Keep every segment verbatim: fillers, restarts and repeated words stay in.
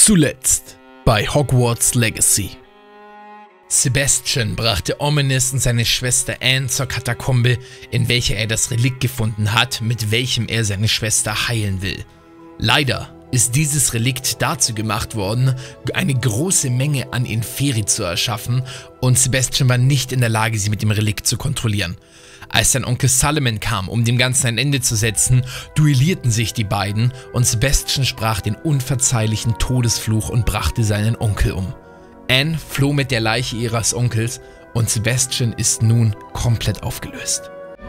Zuletzt bei Hogwarts Legacy. Sebastian brachte Ominis und seine Schwester Anne zur Katakombe, in welcher er das Relikt gefunden hat, mit welchem er seine Schwester heilen will. Leider ist dieses Relikt dazu gemacht worden, eine große Menge an Inferi zu erschaffen, und Sebastian war nicht in der Lage, sie mit dem Relikt zu kontrollieren. Als sein Onkel Solomon kam, um dem Ganzen ein Ende zu setzen, duellierten sich die beiden und Sebastian sprach den unverzeihlichen Todesfluch und brachte seinen Onkel um. Anne floh mit der Leiche ihres Onkels und Sebastian ist nun komplett aufgelöst.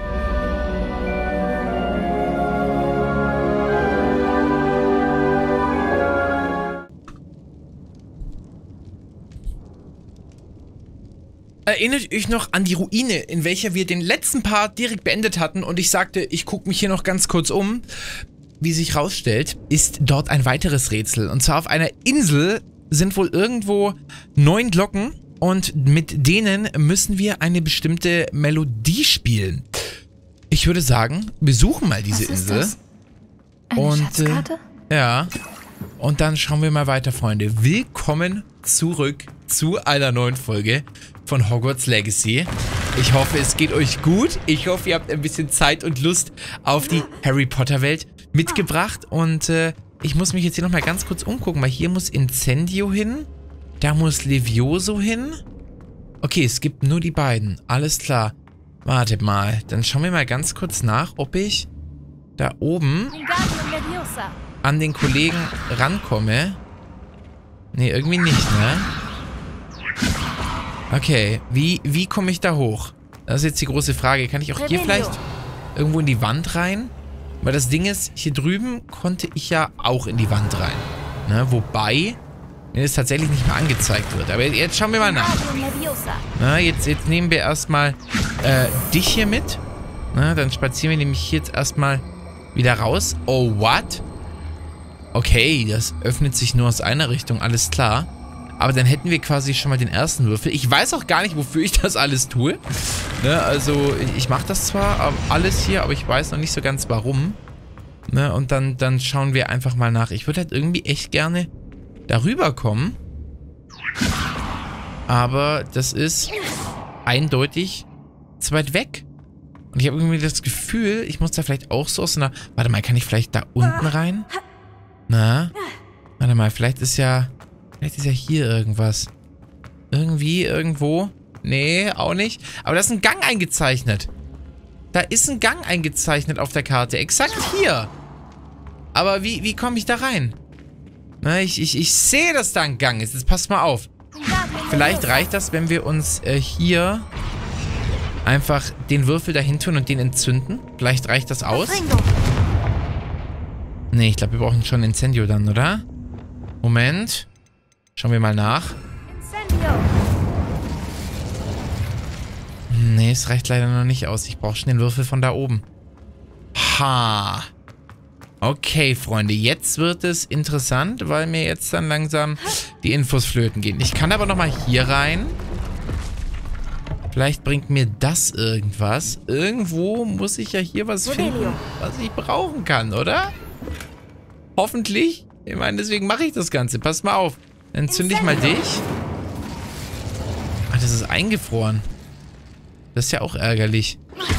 Erinnert euch noch an die Ruine, in welcher wir den letzten Part direkt beendet hatten, und ich sagte, ich gucke mich hier noch ganz kurz um. Wie sich rausstellt, ist dort ein weiteres Rätsel, und zwar auf einer Insel sind wohl irgendwo neun Glocken, und mit denen müssen wir eine bestimmte Melodie spielen. Ich würde sagen, wir suchen mal diese Was ist Insel. das? Eine und Schatzkarte? Äh, ja. Und dann schauen wir mal weiter, Freunde. Willkommen zurück zu einer neuen Folge von Hogwarts Legacy. Ich hoffe, es geht euch gut. Ich hoffe, ihr habt ein bisschen Zeit und Lust auf die Harry Potter Welt mitgebracht. Und äh, ich muss mich jetzt hier nochmal ganz kurz umgucken, weil hier muss Incendio hin. Da muss Levioso hin. Okay, es gibt nur die beiden. Alles klar. Wartet mal. Dann schauen wir mal ganz kurz nach, ob ich da oben an den Kollegen rankomme. Nee, irgendwie nicht, ne? Okay, wie, wie komme ich da hoch? Das ist jetzt die große Frage. Kann ich auch hier vielleicht irgendwo in die Wand rein? Weil das Ding ist, hier drüben konnte ich ja auch in die Wand rein. Ne? Wobei mir das tatsächlich nicht mehr angezeigt wird. Aber jetzt schauen wir mal nach. Na, jetzt, jetzt nehmen wir erstmal äh, dich hier mit. Na, dann spazieren wir nämlich hier jetzt erstmal wieder raus. Oh, what? Okay, das öffnet sich nur aus einer Richtung, alles klar. Aber dann hätten wir quasi schon mal den ersten Würfel. Ich weiß auch gar nicht, wofür ich das alles tue. Ne, also, ich mache das zwar alles hier, aber ich weiß noch nicht so ganz warum. Ne, und dann, dann schauen wir einfach mal nach. Ich würde halt irgendwie echt gerne darüber kommen. Aber das ist eindeutig zu weit weg. Und ich habe irgendwie das Gefühl, ich muss da vielleicht auch so aus einer... Warte mal, kann ich vielleicht da unten rein? Na? Warte mal, vielleicht ist ja... Vielleicht ist ja hier irgendwas. Irgendwie, irgendwo. Nee, auch nicht. Aber da ist ein Gang eingezeichnet. Da ist ein Gang eingezeichnet auf der Karte. Exakt hier. Aber wie, wie komme ich da rein? Na, ich, ich, ich sehe, dass da ein Gang ist. Jetzt passt mal auf. Vielleicht reicht das, wenn wir uns äh, hier einfach den Würfel dahin tun und den entzünden. Vielleicht reicht das aus. Nee, ich glaube, wir brauchen schon Incendio dann, oder? Moment. Schauen wir mal nach. Nee, es reicht leider noch nicht aus. Ich brauche schon den Würfel von da oben. Ha. Okay, Freunde. Jetzt wird es interessant, weil mir jetzt dann langsam die Infos flöten gehen. Ich kann aber nochmal hier rein. Vielleicht bringt mir das irgendwas. Irgendwo muss ich ja hier was finden, was ich brauchen kann, oder? Hoffentlich. Ich meine, deswegen mache ich das Ganze. Pass mal auf. Dann zünde ich mal dich. Ach, das ist eingefroren. Das ist ja auch ärgerlich.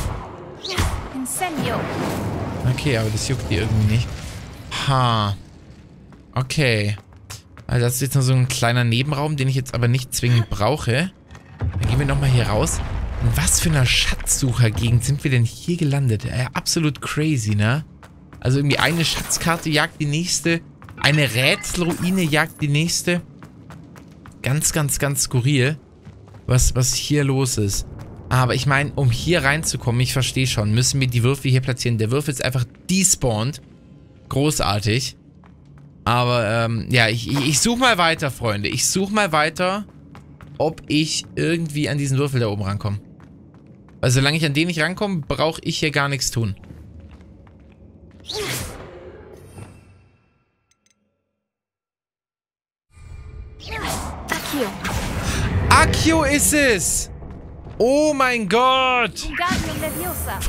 Okay, aber das juckt die irgendwie nicht. Ha. Okay. Also das ist jetzt nur so ein kleiner Nebenraum, den ich jetzt aber nicht zwingend brauche. Dann gehen wir nochmal hier raus. In was für einer Schatzsuchergegend sind wir denn hier gelandet? Ja, absolut crazy, ne? Also irgendwie eine Schatzkarte jagt die nächste. Eine Rätselruine jagt die nächste. Ganz, ganz, ganz skurril, was, was hier los ist. Aber ich meine, um hier reinzukommen, ich verstehe schon, müssen wir die Würfel hier platzieren. Der Würfel ist einfach despawned. Großartig. Aber, ähm, ja, ich, ich, ich suche mal weiter, Freunde. Ich suche mal weiter, ob ich irgendwie an diesen Würfel da oben rankomme. Weil solange ich an den nicht rankomme, brauche ich hier gar nichts tun. Accio. Accio ist es! Oh mein Gott!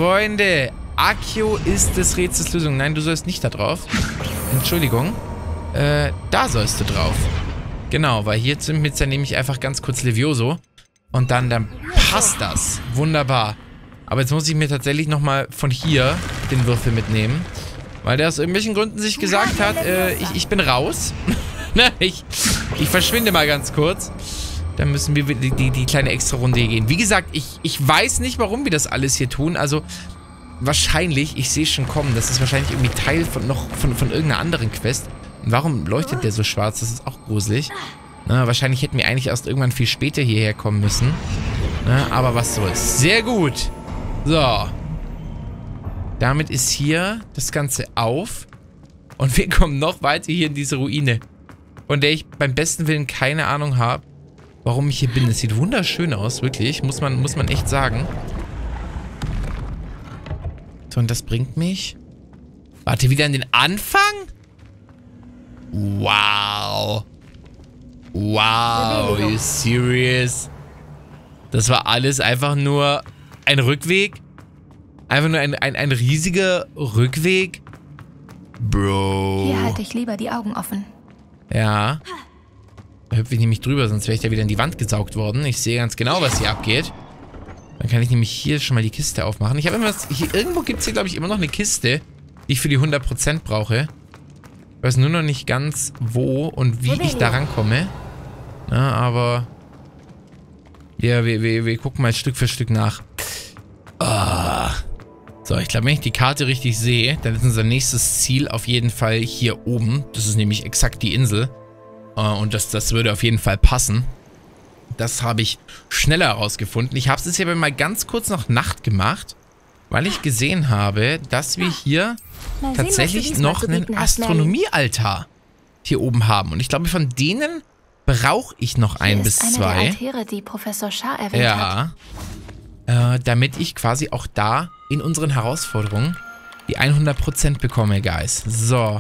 Freunde, Accio ist des Rätsels Lösung. Nein, du sollst nicht da drauf. Entschuldigung. Äh, da sollst du drauf. Genau, weil hier zünden wir jetzt dann nämlich einfach ganz kurz Levioso. Und dann, dann passt das. Wunderbar. Aber jetzt muss ich mir tatsächlich nochmal von hier den Würfel mitnehmen. Weil der aus irgendwelchen Gründen sich gesagt hat, äh, ich, ich bin raus. ich, ich verschwinde mal ganz kurz. Dann müssen wir die, die, die kleine Extra-Runde hier gehen. Wie gesagt, ich, ich weiß nicht, warum wir das alles hier tun. Also, wahrscheinlich, ich sehe schon kommen, das ist wahrscheinlich irgendwie Teil von noch von, von irgendeiner anderen Quest. Und warum leuchtet der so schwarz? Das ist auch gruselig. Na, wahrscheinlich hätten wir eigentlich erst irgendwann viel später hierher kommen müssen. Na, aber was soll's. Sehr gut. So. Damit ist hier das Ganze auf. Und wir kommen noch weiter hier in diese Ruine. Von der ich beim besten Willen keine Ahnung habe, warum ich hier bin. Es sieht wunderschön aus, wirklich. Muss man, muss man echt sagen. So, und das bringt mich... Warte, wieder an den Anfang? Wow. Wow, are you serious? Das war alles einfach nur ein Rückweg? Einfach nur ein, ein, ein riesiger Rückweg? Bro. Hier halte ich lieber die Augen offen. Ja. Da hüpfe ich nämlich drüber, sonst wäre ich ja wieder in die Wand gesaugt worden. Ich sehe ganz genau, was hier abgeht. Dann kann ich nämlich hier schon mal die Kiste aufmachen. Ich habe immer... Hier, irgendwo gibt es hier, glaube ich, immer noch eine Kiste, die ich für die hundert Prozent brauche. Ich weiß nur noch nicht ganz, wo und wie ich da rankomme. Na, aber... Ja, wir, wir, wir gucken mal Stück für Stück nach. Oh. So, ich glaube, wenn ich die Karte richtig sehe, dann ist unser nächstes Ziel auf jeden Fall hier oben. Das ist nämlich exakt die Insel. Und das, das würde auf jeden Fall passen. Das habe ich schneller herausgefunden. Ich habe es jetzt hier mal ganz kurz noch Nacht gemacht, weil ich gesehen habe, dass wir hier sehen, tatsächlich noch einen Astronomiealtar hier oben haben. Und ich glaube, von denen brauche ich noch ein bis zwei. Eine der Altäre, die Professor Shah erwähnt ja. hat. Äh, damit ich quasi auch da in unseren Herausforderungen die hundert Prozent bekomme, Guys. So.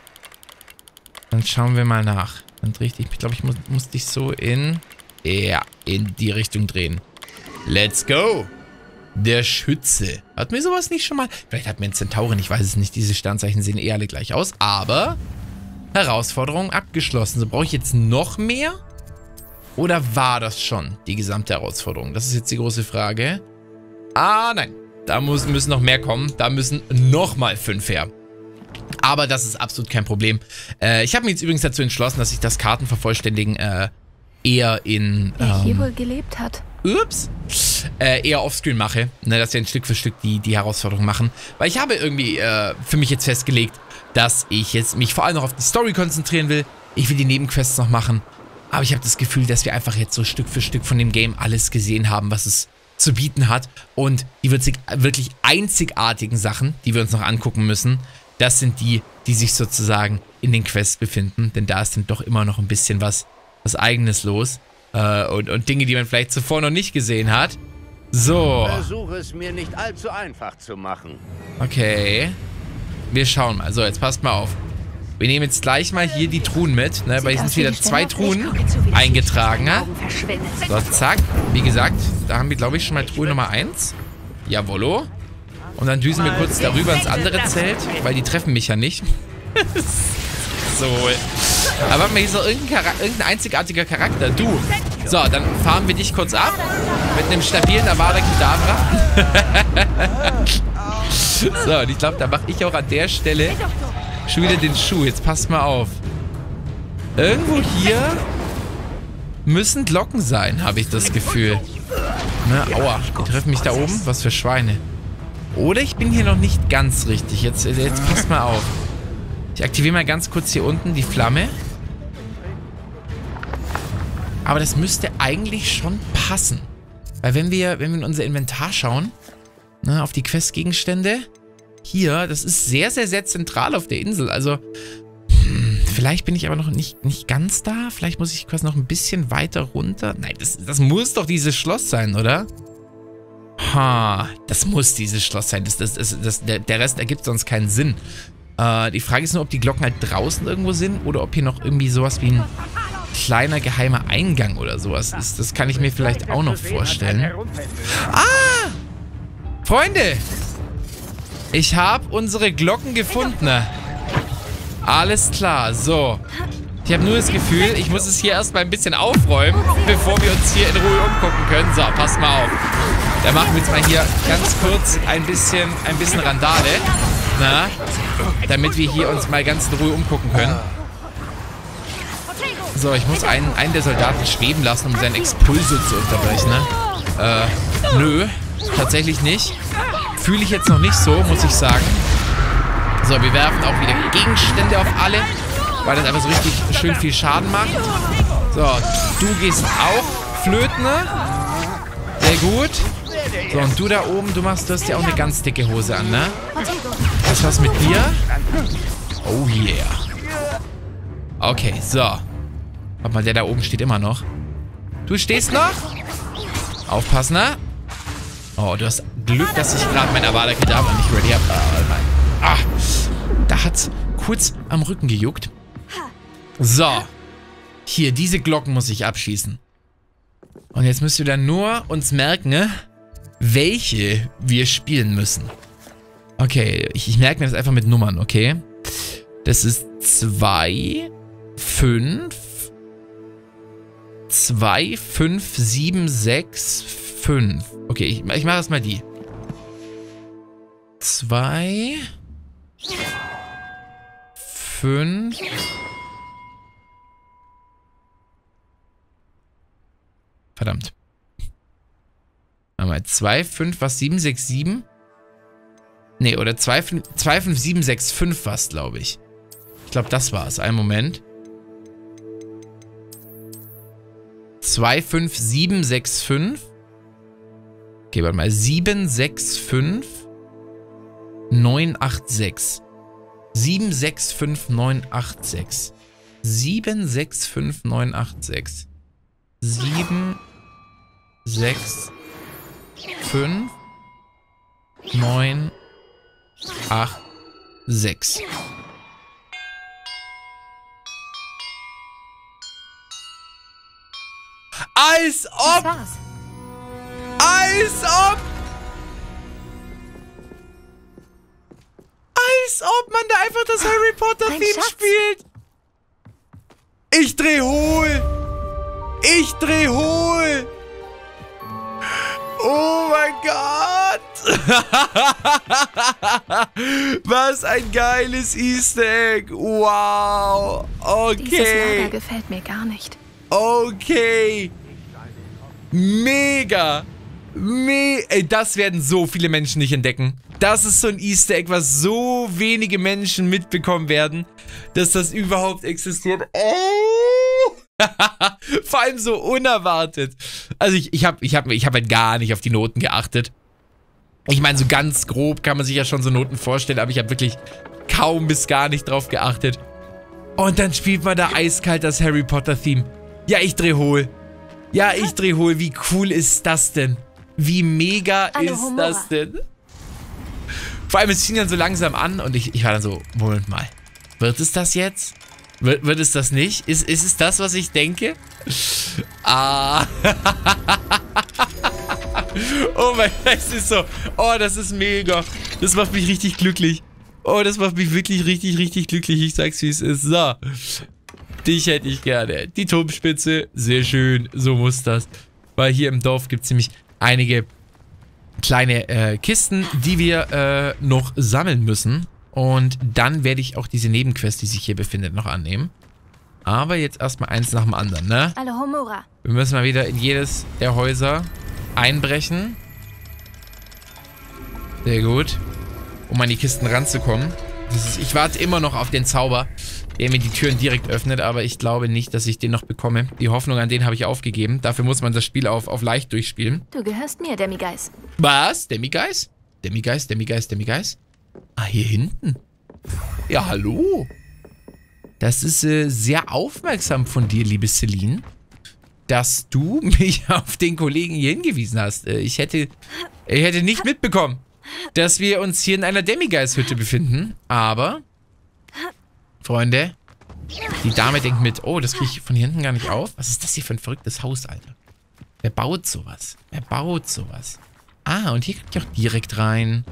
Dann schauen wir mal nach. Dann drehe ich dich. Ich glaube, ich muss, muss dich so in... Ja, in die Richtung drehen. Let's go. Der Schütze. Hat mir sowas nicht schon mal... Vielleicht hat mir ein Zentaurin, ich weiß es nicht. Diese Sternzeichen sehen eh alle gleich aus. Aber Herausforderung abgeschlossen. So, brauche ich jetzt noch mehr? Oder war das schon die gesamte Herausforderung? Das ist jetzt die große Frage. Ah, nein. Da muss, müssen noch mehr kommen. Da müssen nochmal fünf her. Aber das ist absolut kein Problem. Äh, ich habe mich jetzt übrigens dazu entschlossen, dass ich das Kartenvervollständigen äh, eher in... Wer ähm, hier wohl gelebt hat. Ups. Äh, eher offscreen mache. Ne, dass wir ein Stück für Stück die, die Herausforderung machen. Weil ich habe irgendwie äh, für mich jetzt festgelegt, dass ich jetzt mich vor allem noch auf die Story konzentrieren will. Ich will die Nebenquests noch machen. Aber ich habe das Gefühl, dass wir einfach jetzt so Stück für Stück von dem Game alles gesehen haben, was es zu bieten hat. Und die wirklich einzigartigen Sachen, die wir uns noch angucken müssen, das sind die, die sich sozusagen in den Quests befinden. Denn da ist dann doch immer noch ein bisschen was, was Eigenes los. Äh, und, und Dinge, die man vielleicht zuvor noch nicht gesehen hat. So. Versuche es mir nicht allzu einfach zu machen. Okay. Wir schauen mal. So, jetzt passt mal auf. Wir nehmen jetzt gleich mal hier die Truhen mit, ne? Weil hier sind wieder zwei Truhen eingetragen. Ne? So, zack. Wie gesagt, da haben wir, glaube ich, schon mal Truhe Nummer eins. Jawollo. Und dann düsen wir kurz darüber ins andere Zelt, weil die treffen mich ja nicht. So. Aber warte mal, hier ist noch irgendein, irgendein einzigartiger Charakter. Du. So, dann fahren wir dich kurz ab. Mit einem stabilen Avada Kedavra. So, und ich glaube, da mache ich auch an der Stelle schon wieder den Schuh. Jetzt passt mal auf. Irgendwo hier müssen Glocken sein, habe ich das Gefühl. Ne, aua. Die treffen mich da oben. Was für Schweine. Oder ich bin hier noch nicht ganz richtig. Jetzt, jetzt passt mal auf. Ich aktiviere mal ganz kurz hier unten die Flamme. Aber das müsste eigentlich schon passen. Weil wenn wir, wenn wir in unser Inventar schauen, ne, auf die Questgegenstände, hier, das ist sehr, sehr, sehr zentral auf der Insel. Also, hm, vielleicht bin ich aber noch nicht, nicht ganz da. Vielleicht muss ich quasi noch ein bisschen weiter runter. Nein, das, das muss doch dieses Schloss sein, oder? Ha, das muss dieses Schloss sein. Das, das, das, das, der, der Rest ergibt sonst keinen Sinn. Äh, die Frage ist nur, ob die Glocken halt draußen irgendwo sind oder ob hier noch irgendwie sowas wie ein kleiner geheimer Eingang oder sowas ist. Das kann ich mir vielleicht auch noch vorstellen. Ah! Freunde! Ich habe unsere Glocken gefunden. Alles klar, so. Ich habe nur das Gefühl, ich muss es hier erstmal ein bisschen aufräumen, bevor wir uns hier in Ruhe umgucken können. So, passt mal auf. Da machen wir jetzt mal hier ganz kurz ein bisschen, ein bisschen Randale. Na, damit wir hier uns mal ganz in Ruhe umgucken können. So, ich muss einen, einen der Soldaten schweben lassen, um seinen Expulso zu unterbrechen, ne? Äh, nö. Tatsächlich nicht. Fühle ich jetzt noch nicht so, muss ich sagen. So, wir werfen auch wieder Gegenstände auf alle, weil das einfach so richtig schön viel Schaden macht. So, du gehst auch flöten, ne? Sehr gut. So, und du da oben, du machst, du hast ja auch eine ganz dicke Hose an, ne? Was ist was mit dir? Oh yeah. Okay, so. Warte mal, der da oben steht immer noch. Du stehst noch? Aufpassen, ne? Oh, du hast Glück, dass ich gerade mein Avada Kedavra nicht ready habe. Oh, nein. Ah, da hat's kurz am Rücken gejuckt. So. Hier, diese Glocken muss ich abschießen. Und jetzt müsst ihr dann nur uns merken, ne, welche wir spielen müssen. Okay, ich, ich merke mir das einfach mit Nummern, okay? Das ist zwei, fünf, zwei, fünf, sieben, sechs, fünf. Okay, ich, ich mache erstmal die. zwei, fünf. Verdammt. Mal zwei, fünf, was? sieben, sechs, sieben? Nee, oder zwei, fünf, sieben, sechs, fünf was, glaube ich. Ich glaube, das war es. Einen Moment. zwei, fünf, sieben, sechs, fünf. Okay, warte mal. sieben, sechs, fünf, neun, acht, sechs. sieben, sechs, fünf, neun, acht, sechs. sieben, sechs, fünf, neun, acht, sechs. sieben, sechs, fünf, neun, acht, sechs. Als ob! Als ob! Als ob man da einfach das Harry Potter Theme spielt! Ich dreh hohl! Ich dreh hohl! Oh mein Gott! Was ein geiles Easter Egg! Wow! Okay! Dieses Lager gefällt mir gar nicht. Okay! Mega! Me Ey, das werden so viele Menschen nicht entdecken. Das ist so ein Easter Egg, was so wenige Menschen mitbekommen werden, dass das überhaupt existiert. Oh! Vor allem so unerwartet. Also ich, ich habe ich hab, ich hab halt gar nicht auf die Noten geachtet. Ich meine, so ganz grob kann man sich ja schon so Noten vorstellen, aber ich habe wirklich kaum bis gar nicht drauf geachtet. Und dann spielt man da eiskalt das Harry Potter Theme. Ja, ich dreh hohl. Ja, ich dreh hohl. Wie cool ist das denn? Wie mega Hallo, ist Homura. das denn? Vor allem, es fing dann so langsam an und ich, ich war dann so, Moment mal. Wird es das jetzt? Wird, wird es das nicht? Ist, ist es das, was ich denke? Ah. Oh mein Gott, es ist so. Oh, das ist mega. Das macht mich richtig glücklich. Oh, das macht mich wirklich richtig, richtig glücklich. Ich sag's, wie es ist. So. Dich hätte ich gerne. Die Turmspitze. Sehr schön. So muss das. Weil hier im Dorf gibt es nämlich einige kleine äh, Kisten, die wir äh, noch sammeln müssen. Und dann werde ich auch diese Nebenquest, die sich hier befindet, noch annehmen. Aber jetzt erstmal eins nach dem anderen, ne? Hallo, Homura. Wir müssen mal wieder in jedes der Häuser einbrechen. Sehr gut. Um an die Kisten ranzukommen. Das ist, ich warte immer noch auf den Zauber, der mir die Türen direkt öffnet, aber ich glaube nicht, dass ich den noch bekomme. Die Hoffnung an den habe ich aufgegeben. Dafür muss man das Spiel auf, auf leicht durchspielen. Du gehörst mir, Demigeist. Was? Demigeist? Demigeist, Demigeist, Demigeist? Ah, hier hinten. Ja, hallo. Das ist äh, sehr aufmerksam von dir, liebe Celine, dass du mich auf den Kollegen hier hingewiesen hast. Äh, ich hätte, ich hätte nicht mitbekommen, dass wir uns hier in einer Demigeist-Hütte befinden. Aber, Freunde, die Dame denkt mit, oh, das kriege ich von hier hinten gar nicht auf. Was ist das hier für ein verrücktes Haus, Alter? Wer baut sowas? Wer baut sowas? Ah, und hier kriege ich auch direkt rein.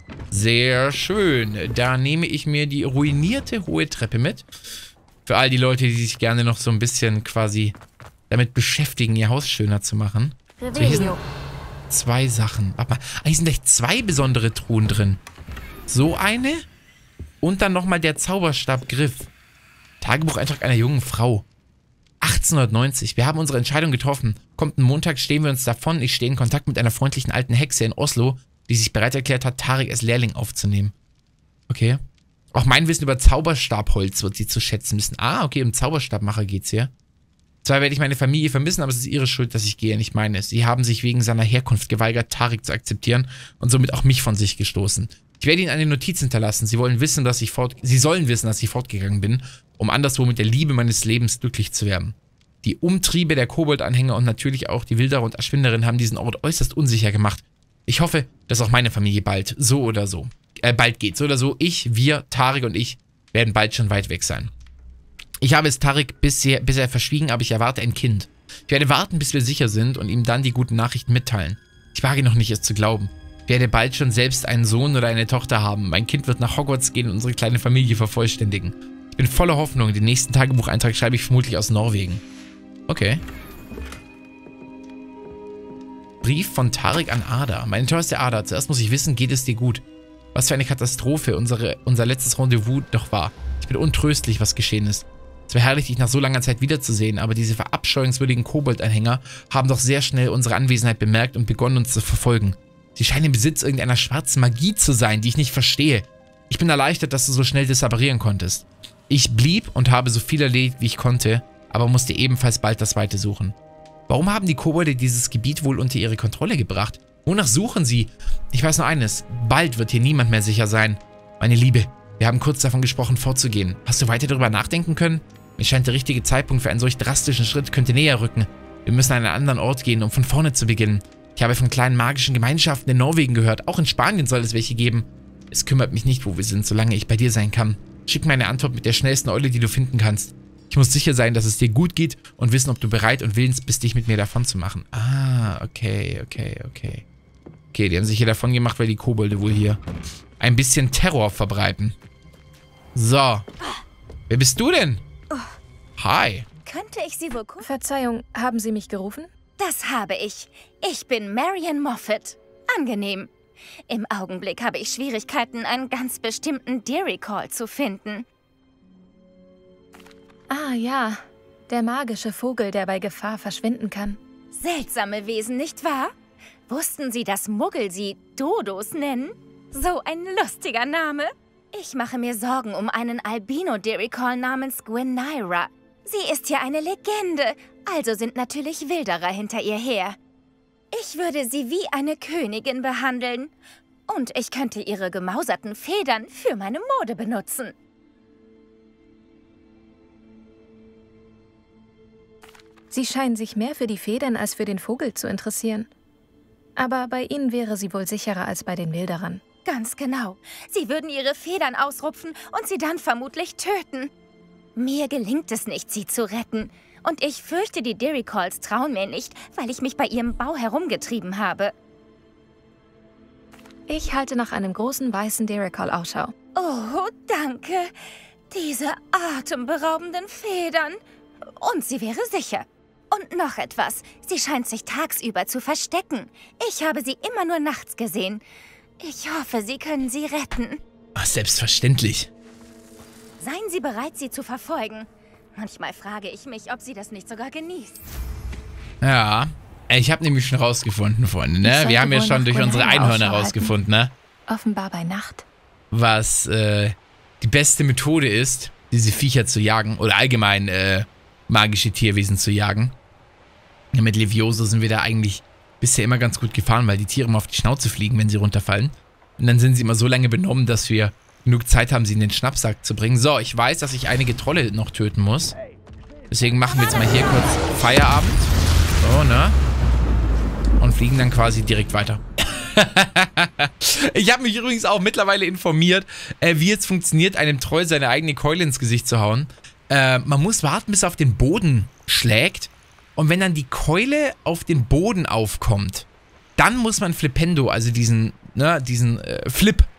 Sehr schön. Da nehme ich mir die ruinierte hohe Treppe mit. Für all die Leute, die sich gerne noch so ein bisschen quasi damit beschäftigen, ihr Haus schöner zu machen. So, hier sind zwei Sachen. Warte mal. Ah, hier sind gleich zwei besondere Truhen drin. So eine und dann nochmal der Zauberstabgriff. Tagebucheintrag einer jungen Frau. achtzehnhundertneunzig. Wir haben unsere Entscheidung getroffen. Kommt ein Montag, stehen wir uns davon. Ich stehe in Kontakt mit einer freundlichen alten Hexe in Oslo, die sich bereit erklärt hat, Tarek als Lehrling aufzunehmen. Okay. Auch mein Wissen über Zauberstabholz wird sie zu schätzen wissen. Ah, okay, um Zauberstabmacher geht's hier. Zwar werde ich meine Familie vermissen, aber es ist ihre Schuld, dass ich gehe, nicht meine. Sie haben sich wegen seiner Herkunft geweigert, Tarek zu akzeptieren und somit auch mich von sich gestoßen. Ich werde ihnen eine Notiz hinterlassen. Sie wollen wissen, dass ich fort... Sie sollen wissen, dass ich fortgegangen bin, um anderswo mit der Liebe meines Lebens glücklich zu werden. Die Umtriebe der Kobold-Anhänger und natürlich auch die Wilderer und Erschwinderin haben diesen Ort äußerst unsicher gemacht. Ich hoffe, dass auch meine Familie bald, so oder so, äh, bald geht. So oder so, ich, wir, Tarek und ich werden bald schon weit weg sein. Ich habe es Tarek bisher, bisher verschwiegen, aber ich erwarte ein Kind. Ich werde warten, bis wir sicher sind und ihm dann die guten Nachrichten mitteilen. Ich wage noch nicht, es zu glauben. Ich werde bald schon selbst einen Sohn oder eine Tochter haben. Mein Kind wird nach Hogwarts gehen und unsere kleine Familie vervollständigen. Ich bin voller Hoffnung. Den nächsten Tagebucheintrag schreibe ich vermutlich aus Norwegen. Okay. Brief von Tarek an Ada. Meine teuerste Ada, zuerst muss ich wissen, geht es dir gut? Was für eine Katastrophe unsere, unser letztes Rendezvous doch war. Ich bin untröstlich, was geschehen ist. Es wäre herrlich, dich nach so langer Zeit wiederzusehen, aber diese verabscheuungswürdigen Kobold-Anhänger haben doch sehr schnell unsere Anwesenheit bemerkt und begonnen, uns zu verfolgen. Sie scheinen im Besitz irgendeiner schwarzen Magie zu sein, die ich nicht verstehe. Ich bin erleichtert, dass du so schnell disapparieren konntest. Ich blieb und habe so viel erledigt, wie ich konnte, aber musste ebenfalls bald das Weite suchen. Warum haben die Kobolde dieses Gebiet wohl unter ihre Kontrolle gebracht? Wonach suchen sie? Ich weiß nur eines, bald wird hier niemand mehr sicher sein. Meine Liebe, wir haben kurz davon gesprochen, fortzugehen. Hast du weiter darüber nachdenken können? Mir scheint der richtige Zeitpunkt für einen solch drastischen Schritt könnte näher rücken. Wir müssen an einen anderen Ort gehen, um von vorne zu beginnen. Ich habe von kleinen magischen Gemeinschaften in Norwegen gehört. Auch in Spanien soll es welche geben. Es kümmert mich nicht, wo wir sind, solange ich bei dir sein kann. Schick mir eine Antwort mit der schnellsten Eule, die du finden kannst. Ich muss sicher sein, dass es dir gut geht und wissen, ob du bereit und willens bist, dich mit mir davon zu machen. Ah, okay, okay, okay. Okay, die haben sich hier davon gemacht, weil die Kobolde wohl hier ein bisschen Terror verbreiten. So. Wer bist du denn? Hi. Könnte ich Sie wohl gucken? Verzeihung, haben Sie mich gerufen? Das habe ich. Ich bin Marion Moffat. Angenehm. Im Augenblick habe ich Schwierigkeiten, einen ganz bestimmten Deary-Call zu finden. Ah ja, der magische Vogel, der bei Gefahr verschwinden kann. Seltsame Wesen, nicht wahr? Wussten Sie, dass Muggel sie Dodos nennen? So ein lustiger Name. Ich mache mir Sorgen um einen Albino-Deary-Call namens Gwennyra. Sie ist ja eine Legende, also sind natürlich Wilderer hinter ihr her. Ich würde sie wie eine Königin behandeln. Und ich könnte ihre gemauserten Federn für meine Mode benutzen. Sie scheinen sich mehr für die Federn als für den Vogel zu interessieren. Aber bei Ihnen wäre sie wohl sicherer als bei den Wilderern. Ganz genau. Sie würden ihre Federn ausrupfen und sie dann vermutlich töten. Mir gelingt es nicht, sie zu retten. Und ich fürchte, die Deary-Calls trauen mir nicht, weil ich mich bei ihrem Bau herumgetrieben habe. Ich halte nach einem großen weißen Deary-Call Ausschau. Oh, danke. Diese atemberaubenden Federn. Und sie wäre sicher. Und noch etwas. Sie scheint sich tagsüber zu verstecken. Ich habe sie immer nur nachts gesehen. Ich hoffe, Sie können sie retten. Ach, selbstverständlich. Seien Sie bereit, sie zu verfolgen. Manchmal frage ich mich, ob sie das nicht sogar genießt. Ja, ich habe nämlich schon rausgefunden, Freunde, ne? Wir haben ja schon durch unsere Einhörner rausgefunden, ne? Offenbar bei Nacht. Was äh, die beste Methode ist, diese Viecher zu jagen oder allgemein äh, magische Tierwesen zu jagen. Ja, mit Levioso sind wir da eigentlich bisher immer ganz gut gefahren, weil die Tiere immer auf die Schnauze fliegen, wenn sie runterfallen. Und dann sind sie immer so lange benommen, dass wir genug Zeit haben, sie in den Schnappsack zu bringen. So, ich weiß, dass ich einige Trolle noch töten muss. Deswegen machen wir jetzt mal hier kurz Feierabend. So, ne? Und fliegen dann quasi direkt weiter. Ich habe mich übrigens auch mittlerweile informiert, äh, wie es funktioniert, einem Troll seine eigene Keule ins Gesicht zu hauen. Äh, man muss warten, bis er auf den Boden schlägt. Und wenn dann die Keule auf den Boden aufkommt, dann muss man Flipendo, also diesen, ne, diesen äh, Flip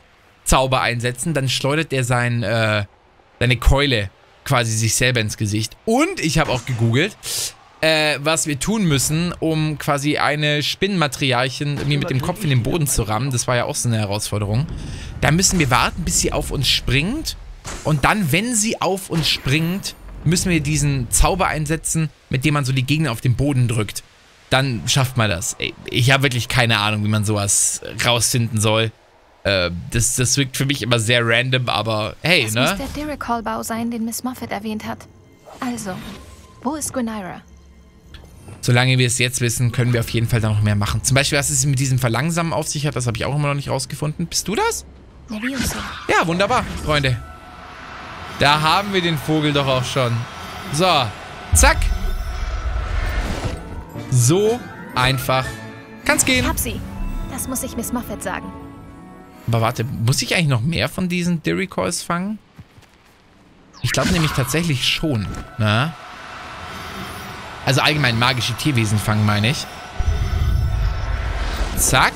Zauber einsetzen, dann schleudert er sein, äh, seine Keule quasi sich selber ins Gesicht. Und ich habe auch gegoogelt, äh, was wir tun müssen, um quasi eine Spinnenmaterialchen irgendwie mit dem Kopf in den Boden zu rammen. Das war ja auch so eine Herausforderung. Da müssen wir warten, bis sie auf uns springt. Und dann, wenn sie auf uns springt, müssen wir diesen Zauber einsetzen, mit dem man so die Gegner auf den Boden drückt. Dann schafft man das. Ey, ich habe wirklich keine Ahnung, wie man sowas rausfinden soll. Äh, das, das wirkt für mich immer sehr random, aber hey, das ne? Das muss der Diricol-Bau sein, den Miss Moffat erwähnt hat. Also, wo ist Gwynyra? Solange wir es jetzt wissen, können wir auf jeden Fall da noch mehr machen. Zum Beispiel, was es mit diesem Verlangsamen auf sich hat, das habe ich auch immer noch nicht rausgefunden. Bist du das? Nervioso. Ja, wunderbar, Freunde. Da haben wir den Vogel doch auch schon. So, zack. So einfach kann's gehen. Ich hab sie. Das muss ich Miss Moffat sagen. Aber warte, muss ich eigentlich noch mehr von diesen Diricols fangen? Ich glaube nämlich tatsächlich schon, ne? Also allgemein magische Tierwesen fangen, meine ich. Zack.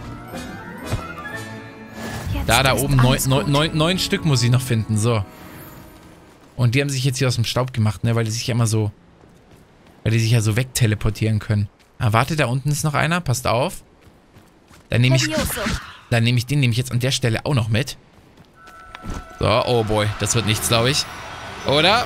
Jetzt Da, da ist oben, neun, alles neun, gut. neun, neun Stück muss ich noch finden, so. Und die haben sich jetzt hier aus dem Staub gemacht, ne? Weil die sich ja immer so... Weil die sich ja so wegteleportieren können. Ah, warte, da unten ist noch einer. Passt auf. Dann nehme ich... Nervioso. Dann nehme ich den nehme ich jetzt an der Stelle auch noch mit. So, oh boy. Das wird nichts, glaube ich. Oder?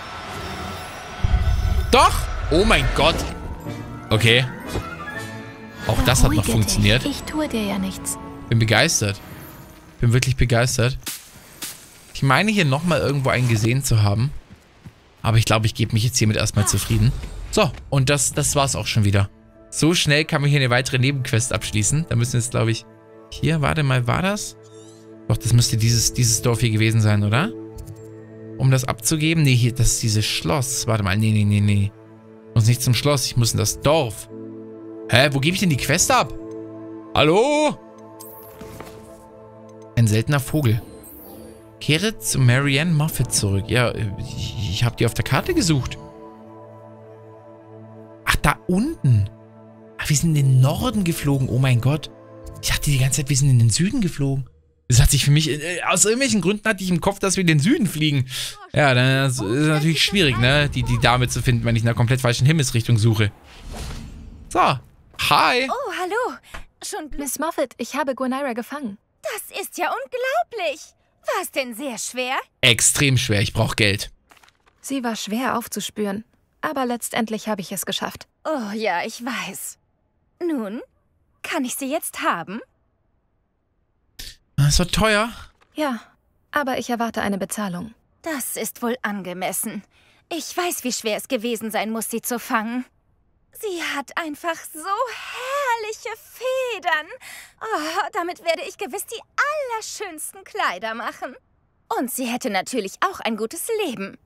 Doch! Oh mein Gott. Okay. Auch das hat noch Beruhige funktioniert. dich. Ich tue dir ja nichts. Bin begeistert. Bin wirklich begeistert. Ich meine hier nochmal irgendwo einen gesehen zu haben. Aber ich glaube, ich gebe mich jetzt hiermit erstmal zufrieden. So, und das, das war's auch schon wieder. So schnell kann man hier eine weitere Nebenquest abschließen. Da müssen wir jetzt, glaube ich... Hier, warte mal, war das? Doch, das müsste dieses, dieses Dorf hier gewesen sein, oder? Um das abzugeben? Nee, hier, das ist dieses Schloss. Warte mal, nee, nee, nee, nee. Ich muss nicht zum Schloss, ich muss in das Dorf. Hä, wo gebe ich denn die Quest ab? Hallo? Ein seltener Vogel. Kehre zu Marianne Moffat zurück. Ja, ich, ich habe die auf der Karte gesucht. Ach, da unten. Ach, wir sind in den Norden geflogen. Oh mein Gott. Ich dachte die ganze Zeit, wir sind in den Süden geflogen. Das hat sich für mich... Äh, aus irgendwelchen Gründen hatte ich im Kopf, dass wir in den Süden fliegen. Ja, dann ist es natürlich schwierig, ne? Die, die Dame zu finden, wenn ich in einer komplett falschen Himmelsrichtung suche. So. Hi. Oh, hallo. Schon Glück. Miss Moffat, ich habe Gwynyra gefangen. Das ist ja unglaublich. War es denn sehr schwer? Extrem schwer. Ich brauche Geld. Sie war schwer aufzuspüren. Aber letztendlich habe ich es geschafft. Oh ja, ich weiß. Nun, kann ich sie jetzt haben? Das war teuer. Ja, aber ich erwarte eine Bezahlung. Das ist wohl angemessen. Ich weiß, wie schwer es gewesen sein muss, sie zu fangen. Sie hat einfach so herrliche Federn. Oh, damit werde ich gewiss die allerschönsten Kleider machen. Und sie hätte natürlich auch ein gutes Leben.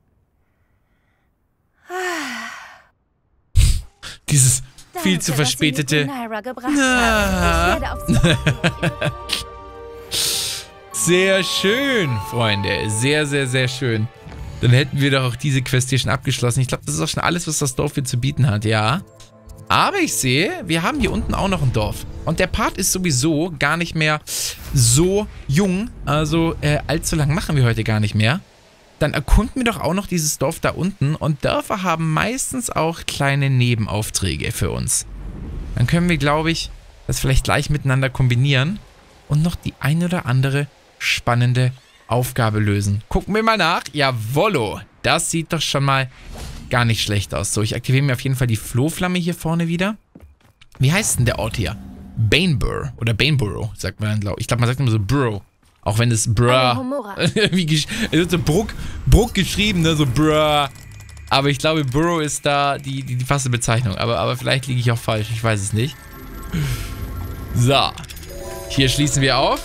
Dieses viel Danke, zu dass Sie verspätete... mir Gwynyra gebracht haben. Ich werde auf sie Sehr schön, Freunde. Sehr, sehr, sehr schön. Dann hätten wir doch auch diese Quest hier schon abgeschlossen. Ich glaube, das ist auch schon alles, was das Dorf hier zu bieten hat, ja. Aber ich sehe, wir haben hier unten auch noch ein Dorf. Und der Part ist sowieso gar nicht mehr so jung. Also äh, allzu lang machen wir heute gar nicht mehr. Dann erkunden wir doch auch noch dieses Dorf da unten. Und Dörfer haben meistens auch kleine Nebenaufträge für uns. Dann können wir, glaube ich, das vielleicht gleich miteinander kombinieren. Und noch die ein oder andere spannende Aufgabe lösen. Gucken wir mal nach. Jawollo. Das sieht doch schon mal gar nicht schlecht aus. So, ich aktiviere mir auf jeden Fall die Flohflamme hier vorne wieder. Wie heißt denn der Ort hier? Banebur oder Baneborough, sagt man dann, glaube ich. Ich glaube, man sagt immer so Bro. Auch wenn es Bruh. Wie es wird so Bruck, Bruck geschrieben, ne? So Bruh. Aber ich glaube, Burrow ist da die, die, die passende Bezeichnung. Aber, aber vielleicht liege ich auch falsch. Ich weiß es nicht. So. Hier schließen wir auf.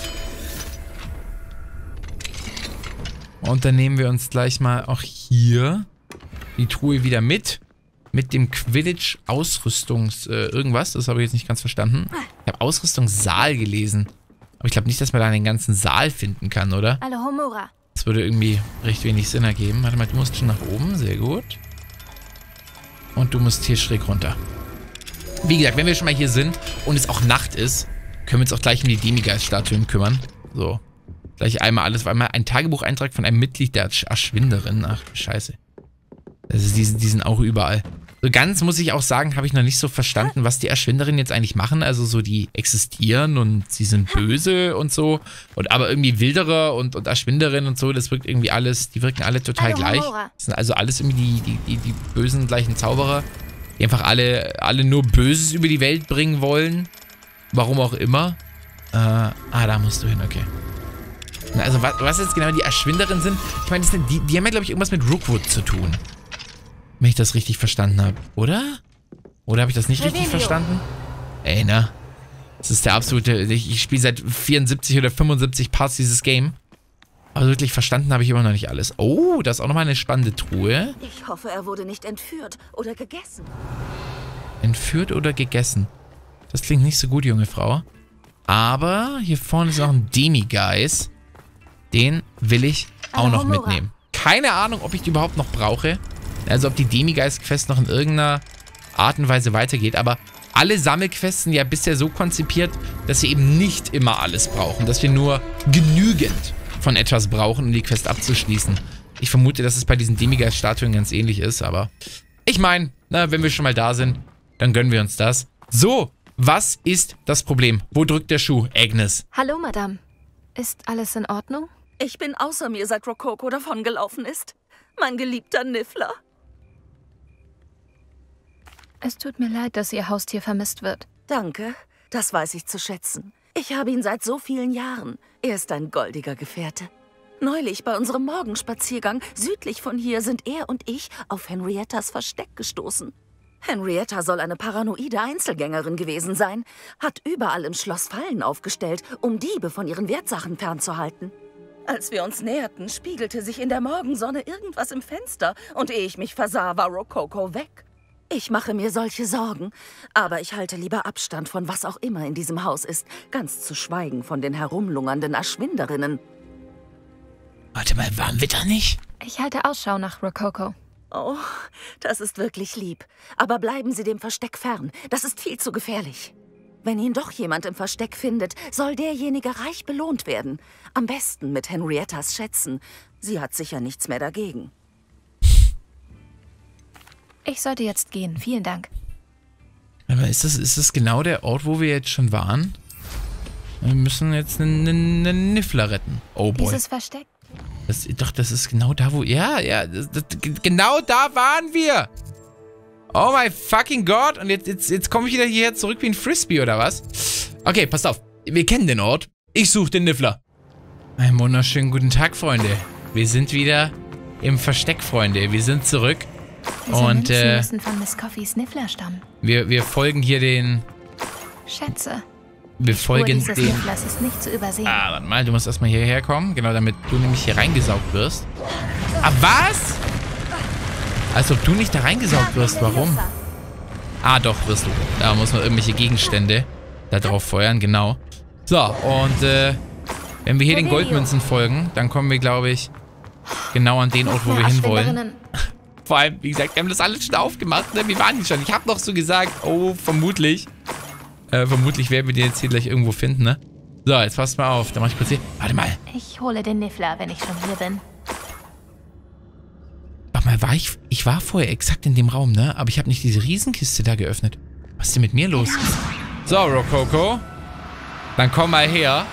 Und dann nehmen wir uns gleich mal auch hier die Truhe wieder mit. Mit dem Quidditch Ausrüstungs... Äh, irgendwas. Das habe ich jetzt nicht ganz verstanden. Ich habe Ausrüstungssaal gelesen. Aber ich glaube nicht, dass man da den ganzen Saal finden kann, oder? Alohomora. Das würde irgendwie recht wenig Sinn ergeben. Warte mal, du musst schon nach oben. Sehr gut. Und du musst hier schräg runter. Wie gesagt, wenn wir schon mal hier sind und es auch Nacht ist, können wir uns auch gleich um die Demigeist-Statuen kümmern. So. Gleich einmal alles auf einmal. Ein Tagebucheintrag von einem Mitglied der Erschwinderin. Ach, scheiße. Also die, die sind auch überall. So ganz, muss ich auch sagen, habe ich noch nicht so verstanden, was die Erschwinderinnen jetzt eigentlich machen. Also so, die existieren und sie sind böse und so. Und aber irgendwie Wilderer und, und Erschwinderinnen und so, das wirkt irgendwie alles, die wirken alle total Hallo, gleich. Homura. Das sind also alles irgendwie die, die, die, die bösen gleichen Zauberer, die einfach alle, alle nur Böses über die Welt bringen wollen. Warum auch immer. Äh, ah, da musst du hin, okay. Na, also was, was jetzt genau die Erschwinderinnen sind, ich meine, die, die haben ja, glaube ich, irgendwas mit Rookwood zu tun. Wenn ich das richtig verstanden habe. Oder? Oder habe ich das nicht richtig Revelio. verstanden? Ey, ne? Das ist der absolute... Ich, ich spiele seit vierundsiebzig oder fünfundsiebzig Parts dieses Game. Aber wirklich verstanden habe ich immer noch nicht alles. Oh, das ist auch nochmal eine spannende Truhe. Ich hoffe, er wurde nicht entführt oder gegessen. Entführt oder gegessen? Das klingt nicht so gut, junge Frau. Aber hier vorne ist noch ein Demiguise. Den will ich auch noch mitnehmen. Keine Ahnung, ob ich die überhaupt noch brauche. Also ob die Demiguise-Quest noch in irgendeiner Art und Weise weitergeht. Aber alle Sammelquests sind ja bisher so konzipiert, dass sie eben nicht immer alles brauchen. Dass wir nur genügend von etwas brauchen, um die Quest abzuschließen. Ich vermute, dass es bei diesen Demiguise-Statuen ganz ähnlich ist. Aber ich meine, wenn wir schon mal da sind, dann gönnen wir uns das. So, was ist das Problem? Wo drückt der Schuh, Agnes? Hallo, Madame. Ist alles in Ordnung? Ich bin außer mir, seit Rococo davongelaufen ist. Mein geliebter Niffler. Es tut mir leid, dass Ihr Haustier vermisst wird. Danke, das weiß ich zu schätzen. Ich habe ihn seit so vielen Jahren. Er ist ein goldiger Gefährte. Neulich bei unserem Morgenspaziergang südlich von hier sind er und ich auf Henriettas Versteck gestoßen. Henrietta soll eine paranoide Einzelgängerin gewesen sein, hat überall im Schloss Fallen aufgestellt, um Diebe von ihren Wertsachen fernzuhalten. Als wir uns näherten, spiegelte sich in der Morgensonne irgendwas im Fenster und ehe ich mich versah, war Rococo weg. Ich mache mir solche Sorgen, aber ich halte lieber Abstand von was auch immer in diesem Haus ist, ganz zu schweigen von den herumlungernden Erschwinderinnen. Warte mal, waren wir da nicht? Ich halte Ausschau nach Rococo. Oh, das ist wirklich lieb. Aber bleiben Sie dem Versteck fern, das ist viel zu gefährlich. Wenn ihn doch jemand im Versteck findet, soll derjenige reich belohnt werden. Am besten mit Henriettas Schätzen. Sie hat sicher nichts mehr dagegen. Ich sollte jetzt gehen. Vielen Dank. Aber ist das, ist das genau der Ort, wo wir jetzt schon waren? Wir müssen jetzt einen, einen, einen Niffler retten. Oh boy. Dieses Versteck? Das, doch, das ist genau da, wo... Ja, ja, das, das, genau da waren wir. Oh my fucking God. Und jetzt, jetzt, jetzt komme ich wieder hierher zurück wie ein Frisbee, oder was? Okay, passt auf. Wir kennen den Ort. Ich suche den Niffler. Einen wunderschönen guten Tag, Freunde. Wir sind wieder im Versteck, Freunde. Wir sind zurück. Diese Und, Münzen äh, müssen von Miss Coffees Niffler stammen. Wir, wir folgen hier den... Schätze. Wir Die Spur folgen dieses den... Nifflers ist nicht zu übersehen. Ah, warte mal, du musst erstmal hierher kommen. Genau, damit du nämlich hier reingesaugt wirst. Ah, was? Als ob du nicht da reingesaugt wirst. Warum? Ah, doch, wirst du. Da muss man irgendwelche Gegenstände da drauf feuern, genau. So, und äh, wenn wir hier den Goldmünzen folgen, dann kommen wir, glaube ich, genau an den Ort, wo wir hinwollen. Vor allem, wie gesagt, wir haben das alles schon aufgemacht, ne? Wir waren hier schon. Ich habe noch so gesagt, oh, vermutlich. Äh, vermutlich werden wir den jetzt hier gleich irgendwo finden, ne? So, jetzt passt mal auf. Da mach ich kurz hier. Warte mal. Ich hole den Niffler, wenn ich schon hier bin. Warte mal, war ich... Ich war vorher exakt in dem Raum, ne? Aber ich habe nicht diese Riesenkiste da geöffnet. Was ist denn mit mir los? So, Rococo. Dann komm mal her.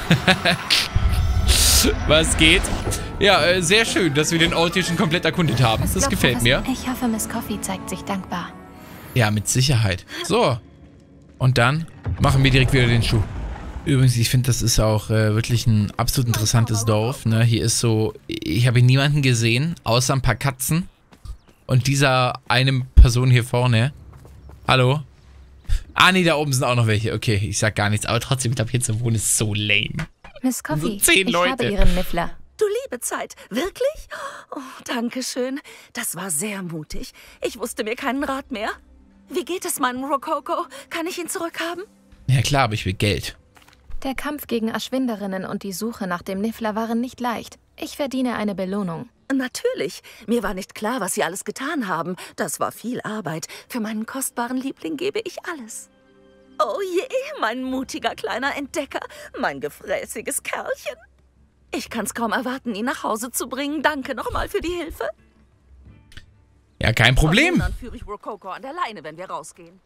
Was geht? Ja, äh, sehr schön, dass wir den Ort hier schon komplett erkundet haben. Was Das glaubt gefällt ihr, mir. was- Ich hoffe, Miss Coffee zeigt sich dankbar. Ja, mit Sicherheit. So. Und dann machen wir direkt wieder den Schuh. Übrigens, ich finde, das ist auch äh, wirklich ein absolut interessantes Dorf. Ne? Hier ist so, ich habe hier niemanden gesehen, außer ein paar Katzen. Und dieser eine Person hier vorne. Hallo? Ah, nee, da oben sind auch noch welche. Okay, ich sag gar nichts. Aber trotzdem, ich glaube, hier zu wohnen ist so lame. Miss Coffee, zehn ich Leute. habe Ihren Niffler. Du liebe Zeit, wirklich? Oh, danke schön. Das war sehr mutig. Ich wusste mir keinen Rat mehr. Wie geht es meinem Rococo? Kann ich ihn zurückhaben? Ja klar, aber ich will Geld. Der Kampf gegen Erschwinderinnen und die Suche nach dem Niffler waren nicht leicht. Ich verdiene eine Belohnung. Natürlich. Mir war nicht klar, was Sie alles getan haben. Das war viel Arbeit. Für meinen kostbaren Liebling gebe ich alles. Oh je, mein mutiger kleiner Entdecker. Mein gefräßiges Kerlchen. Ich kann's kaum erwarten, ihn nach Hause zu bringen. Danke nochmal für die Hilfe. Ja, kein Problem. Dann führe ich Rococo an der Leine, wenn wir rausgehen.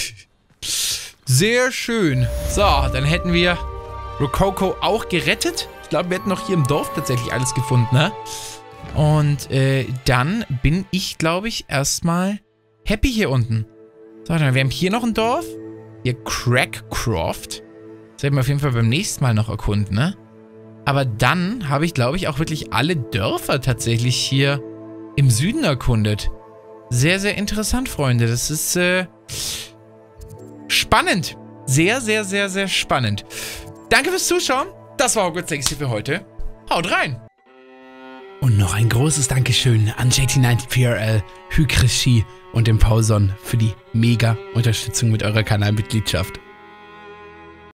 Sehr schön. So, dann hätten wir Rococo auch gerettet. Ich glaube, wir hätten noch hier im Dorf tatsächlich alles gefunden, ne? Und äh, dann bin ich, glaube ich, erstmal happy hier unten. So, dann wir haben hier noch ein Dorf. Hier Crackcroft. Das werden wir auf jeden Fall beim nächsten Mal noch erkunden, ne? Aber dann habe ich, glaube ich, auch wirklich alle Dörfer tatsächlich hier im Süden erkundet. Sehr, sehr interessant, Freunde. Das ist äh, spannend. Sehr, sehr, sehr, sehr spannend. Danke fürs Zuschauen. Das war Hogwarts Legacy für heute. Haut rein! Und noch ein großes Dankeschön an J T neunzig P R L, Hykrishi und dem Pauson für die mega Unterstützung mit eurer Kanalmitgliedschaft.